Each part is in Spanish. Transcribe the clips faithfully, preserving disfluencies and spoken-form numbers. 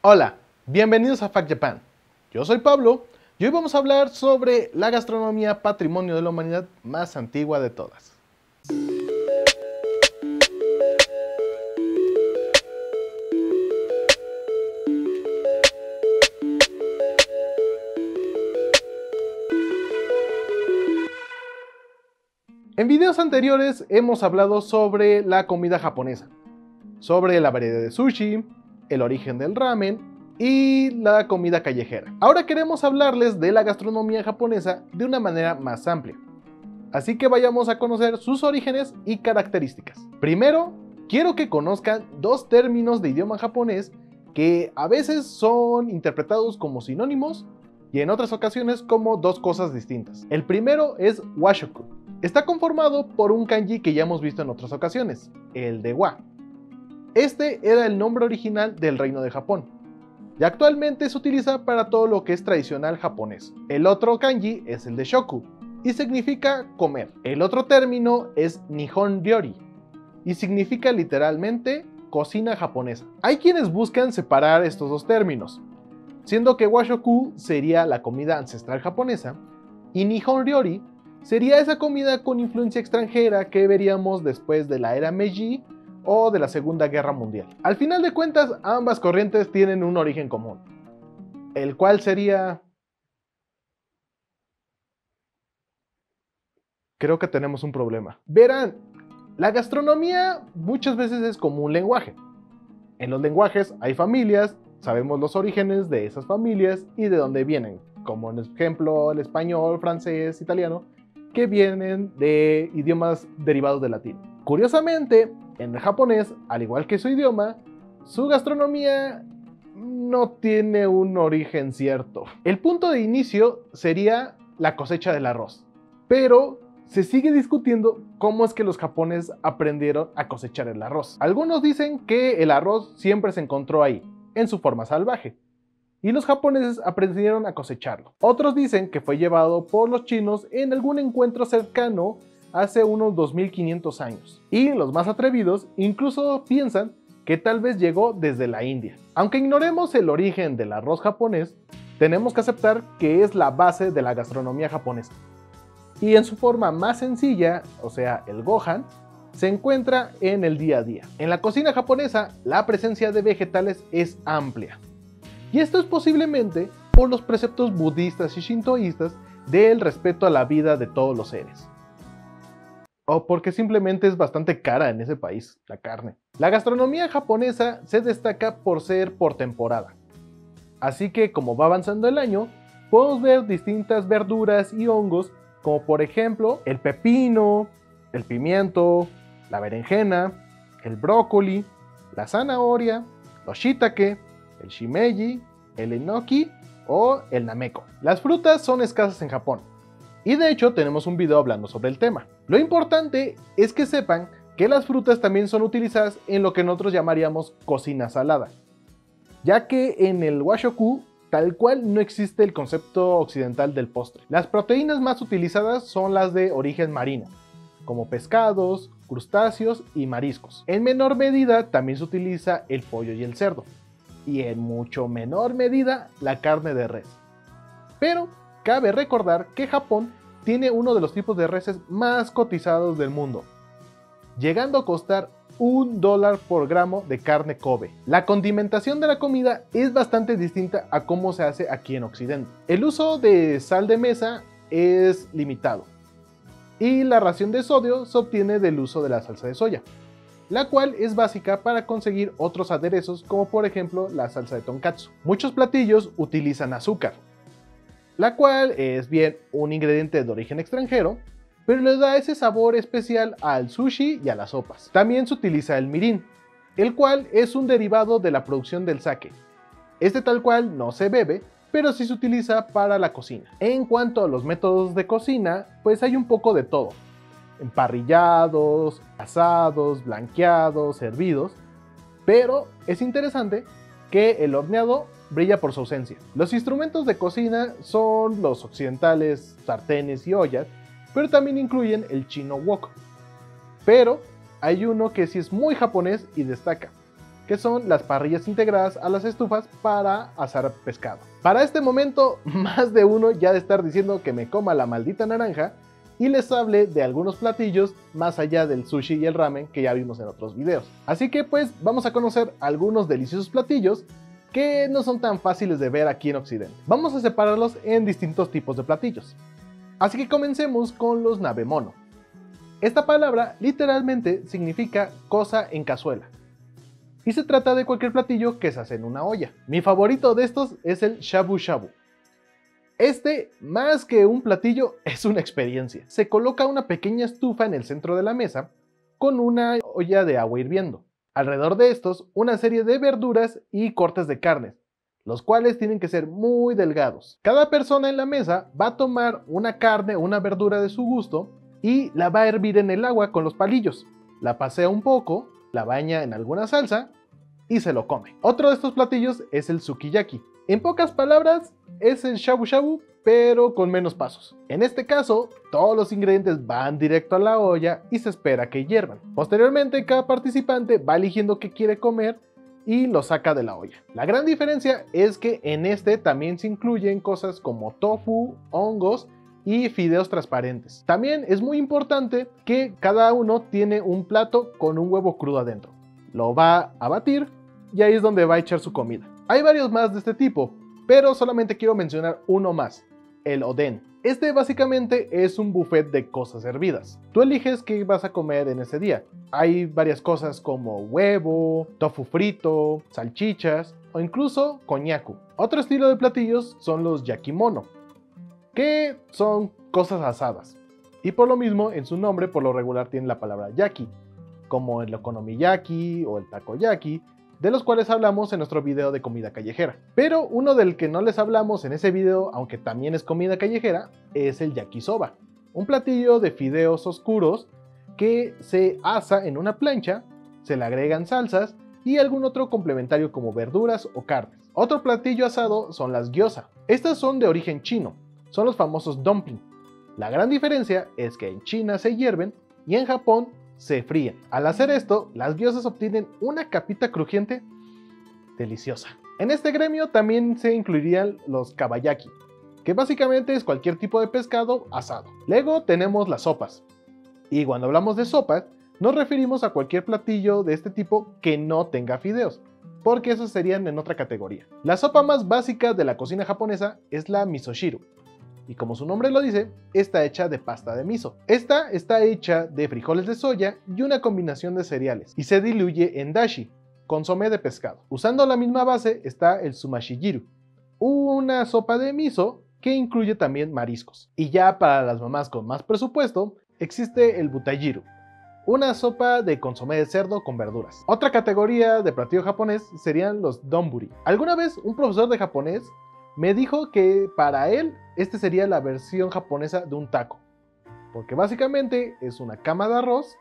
Hola, bienvenidos a Fact Japan. Yo soy Pablo y hoy vamos a hablar sobre la gastronomía patrimonio de la humanidad más antigua de todas. En videos anteriores hemos hablado sobre la comida japonesa, sobre la variedad de sushi, el origen del ramen y la comida callejera. Ahora queremos hablarles de la gastronomía japonesa de una manera más amplia. Así que vayamos a conocer sus orígenes y características. Primero, quiero que conozcan dos términos de idioma japonés que a veces son interpretados como sinónimos y en otras ocasiones como dos cosas distintas. El primero es washoku. Está conformado por un kanji que ya hemos visto en otras ocasiones, el de wa. Este era el nombre original del reino de Japón y actualmente se utiliza para todo lo que es tradicional japonés. El otro kanji es el de shoku y significa comer. El otro término es nihon ryori y significa literalmente cocina japonesa. Hay quienes buscan separar estos dos términos, siendo que washoku sería la comida ancestral japonesa y nihon ryori sería esa comida con influencia extranjera que veríamos después de la era Meiji o de la Segunda Guerra Mundial. Al final de cuentas, ambas corrientes tienen un origen común, el cual sería... Creo que tenemos un problema. Verán, la gastronomía muchas veces es como un lenguaje. En los lenguajes hay familias, sabemos los orígenes de esas familias y de dónde vienen, como en ejemplo el español, francés, italiano, que vienen de idiomas derivados del latín. Curiosamente, en el japonés, al igual que su idioma, su gastronomía no tiene un origen cierto. El punto de inicio sería la cosecha del arroz, pero se sigue discutiendo cómo es que los japoneses aprendieron a cosechar el arroz. Algunos dicen que el arroz siempre se encontró ahí, en su forma salvaje, y los japoneses aprendieron a cosecharlo. Otros dicen que fue llevado por los chinos en algún encuentro cercano hace unos dos mil quinientos años. Y los más atrevidos incluso piensan que tal vez llegó desde la India. Aunque ignoremos el origen del arroz japonés, tenemos que aceptar que es la base de la gastronomía japonesa. Y en su forma más sencilla, o sea, el gohan, se encuentra en el día a día. En la cocina japonesa, la presencia de vegetales es amplia. Y esto es posiblemente por los preceptos budistas y shintoístas del respeto a la vida de todos los seres. O porque simplemente es bastante cara en ese país, la carne. La gastronomía japonesa se destaca por ser por temporada. Así que como va avanzando el año, podemos ver distintas verduras y hongos, como por ejemplo el pepino, el pimiento, la berenjena, el brócoli, la zanahoria, los shiitake, el shimeji, el enoki o el nameko. Las frutas son escasas en Japón, y de hecho tenemos un video hablando sobre el tema. Lo importante es que sepan que las frutas también son utilizadas en lo que nosotros llamaríamos cocina salada, ya que en el washoku tal cual no existe el concepto occidental del postre. Las proteínas más utilizadas son las de origen marino, como pescados, crustáceos y mariscos. En menor medida también se utiliza el pollo y el cerdo, y en mucho menor medida la carne de res. Pero cabe recordar que Japón tiene uno de los tipos de reses más cotizados del mundo, llegando a costar un dólar por gramo de carne Kobe. La condimentación de la comida es bastante distinta a cómo se hace aquí en Occidente. El uso de sal de mesa es limitado, y la ración de sodio se obtiene del uso de la salsa de soya, la cual es básica para conseguir otros aderezos como por ejemplo la salsa de tonkatsu. Muchos platillos utilizan azúcar, la cual es bien un ingrediente de origen extranjero, pero le da ese sabor especial al sushi y a las sopas. También se utiliza el mirin, el cual es un derivado de la producción del sake. Este tal cual no se bebe, pero sí se utiliza para la cocina. En cuanto a los métodos de cocina, pues hay un poco de todo. Emparrillados, asados, blanqueados, hervidos, pero es interesante que el horneado brilla por su ausencia. Los instrumentos de cocina son los occidentales, sartenes y ollas, pero también incluyen el chino wok. Pero hay uno que sí es muy japonés y destaca, que son las parrillas integradas a las estufas para asar pescado. Para este momento, más de uno ya de estar diciendo que me coma la maldita naranja y les hable de algunos platillos más allá del sushi y el ramen que ya vimos en otros videos. Así que pues vamos a conocer algunos deliciosos platillos que no son tan fáciles de ver aquí en Occidente. Vamos a separarlos en distintos tipos de platillos. Así que comencemos con los nabemono. Esta palabra literalmente significa cosa en cazuela. Y se trata de cualquier platillo que se hace en una olla. Mi favorito de estos es el shabu shabu. Este, más que un platillo, es una experiencia. Se coloca una pequeña estufa en el centro de la mesa con una olla de agua hirviendo. Alrededor de estos, una serie de verduras y cortes de carnes, los cuales tienen que ser muy delgados. Cada persona en la mesa va a tomar una carne o una verdura de su gusto y la va a hervir en el agua con los palillos. La pasea un poco, la baña en alguna salsa y se lo come. Otro de estos platillos es el sukiyaki. En pocas palabras, es el shabu shabu, pero con menos pasos. En este caso, todos los ingredientes van directo a la olla y se espera que hiervan. Posteriormente, cada participante va eligiendo qué quiere comer y lo saca de la olla. La gran diferencia es que en este también se incluyen cosas como tofu, hongos y fideos transparentes. También es muy importante que cada uno tiene un plato con un huevo crudo adentro. Lo va a batir y ahí es donde va a echar su comida. Hay varios más de este tipo, pero solamente quiero mencionar uno más, el oden. Este básicamente es un buffet de cosas hervidas. Tú eliges qué vas a comer en ese día. Hay varias cosas como huevo, tofu frito, salchichas o incluso konnyaku. Otro estilo de platillos son los yakimono, que son cosas asadas. Y por lo mismo, en su nombre por lo regular tienen la palabra yaki, como el okonomiyaki o el takoyaki, de los cuales hablamos en nuestro video de comida callejera. Pero uno del que no les hablamos en ese video, aunque también es comida callejera, es el yakisoba, un platillo de fideos oscuros que se asa en una plancha, se le agregan salsas y algún otro complementario como verduras o carnes. Otro platillo asado son las gyoza. Estas son de origen chino, son los famosos dumpling. La gran diferencia es que en China se hierven y en Japón se fríen. Al hacer esto, las gyozas obtienen una capita crujiente deliciosa. En este gremio también se incluirían los kabayaki, que básicamente es cualquier tipo de pescado asado. Luego tenemos las sopas. Y cuando hablamos de sopas, nos referimos a cualquier platillo de este tipo que no tenga fideos, porque esos serían en otra categoría. La sopa más básica de la cocina japonesa es la misoshiru. Y como su nombre lo dice, está hecha de pasta de miso. Esta está hecha de frijoles de soya y una combinación de cereales, y se diluye en dashi, consomé de pescado. Usando la misma base está el sumashigiru, una sopa de miso que incluye también mariscos. Y ya para las mamás con más presupuesto, existe el butajiru, una sopa de consomé de cerdo con verduras. Otra categoría de platillo japonés serían los donburi. Alguna vez un profesor de japonés me dijo que para él este sería la versión japonesa de un taco, porque básicamente es una cama de arroz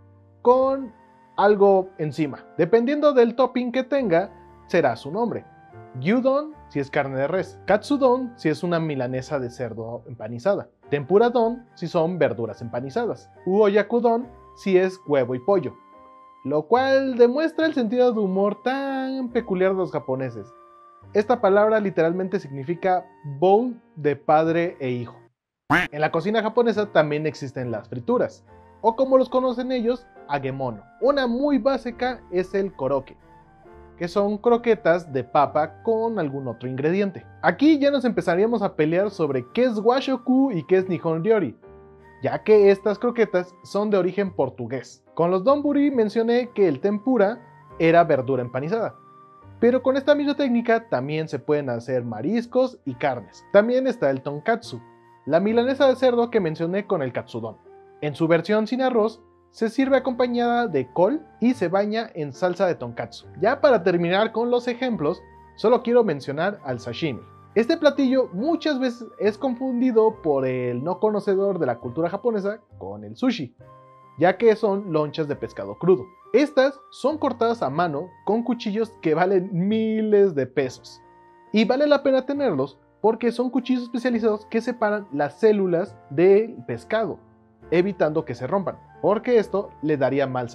con algo encima. Dependiendo del topping que tenga, será su nombre. Gyudon si es carne de res, katsudon si es una milanesa de cerdo empanizada, tempuradon si son verduras empanizadas, u oyakudon si es huevo y pollo, lo cual demuestra el sentido de humor tan peculiar de los japoneses. Esta palabra literalmente significa bowl de padre e hijo. En la cocina japonesa también existen las frituras, o como los conocen ellos, agemono. Una muy básica es el koroke, que son croquetas de papa con algún otro ingrediente. Aquí ya nos empezaríamos a pelear sobre qué es washoku y qué es nihon ryori, ya que estas croquetas son de origen portugués. Con los donburi mencioné que el tempura era verdura empanizada, pero con esta misma técnica también se pueden hacer mariscos y carnes. También está el tonkatsu, la milanesa de cerdo que mencioné con el katsudon. En su versión sin arroz, se sirve acompañada de col y se baña en salsa de tonkatsu. Ya para terminar con los ejemplos, solo quiero mencionar al sashimi. Este platillo muchas veces es confundido por el no conocedor de la cultura japonesa con el sushi, ya que son lonchas de pescado crudo. Estas son cortadas a mano con cuchillos que valen miles de pesos. Y vale la pena tenerlos porque son cuchillos especializados que separan las células del pescado, evitando que se rompan, porque esto le daría mal sabor.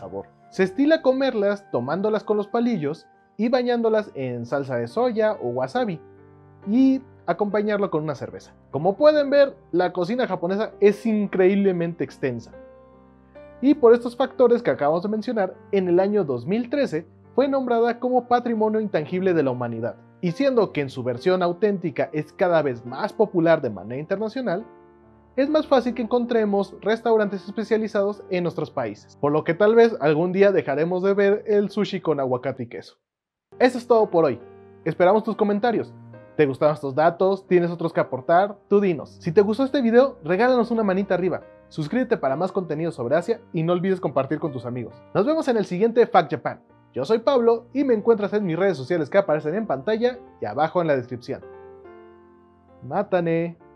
Se estila comerlas tomándolas con los palillos y bañándolas en salsa de soya o wasabi y acompañarlo con una cerveza. Como pueden ver, la cocina japonesa es increíblemente extensa. Y por estos factores que acabamos de mencionar, en el año dos mil trece fue nombrada como Patrimonio Intangible de la Humanidad. Y siendo que en su versión auténtica es cada vez más popular de manera internacional, es más fácil que encontremos restaurantes especializados en nuestros países, por lo que tal vez algún día dejaremos de ver el sushi con aguacate y queso. Eso es todo por hoy. Esperamos tus comentarios. ¿Te gustaron estos datos? ¿Tienes otros que aportar? Tú dinos. Si te gustó este video, regálanos una manita arriba. Suscríbete para más contenido sobre Asia y no olvides compartir con tus amigos. Nos vemos en el siguiente Fact Japan. Yo soy Pablo y me encuentras en mis redes sociales que aparecen en pantalla y abajo en la descripción. ¡Mátane!